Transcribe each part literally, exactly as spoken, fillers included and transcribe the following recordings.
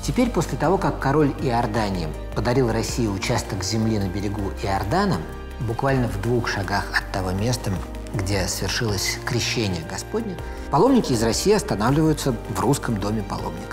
Теперь, после того, как король Иордании подарил России участок земли на берегу Иордана, буквально в двух шагах от того места, где свершилось крещение Господне, паломники из России останавливаются в русском доме паломника.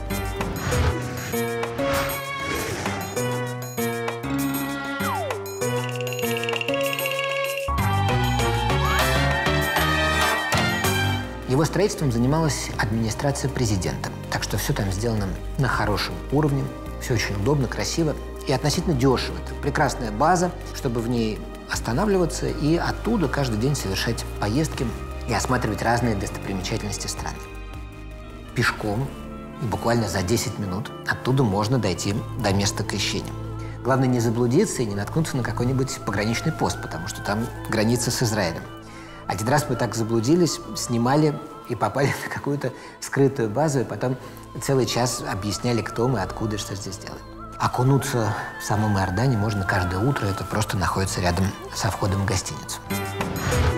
Его строительством занималась администрация президента, так что все там сделано на хорошем уровне, все очень удобно, красиво и относительно дешево. Это прекрасная база, чтобы в ней останавливаться и оттуда каждый день совершать поездки и осматривать разные достопримечательности страны. Пешком, буквально за десять минут, оттуда можно дойти до места крещения. Главное не заблудиться и не наткнуться на какой-нибудь пограничный пост, потому что там граница с Израилем. Один раз мы так заблудились, снимали и попали на какую-то скрытую базу, и потом целый час объясняли, кто мы, откуда, что здесь делаем. Окунуться в самом Иордане можно каждое утро, это просто находится рядом со входом в гостиницу.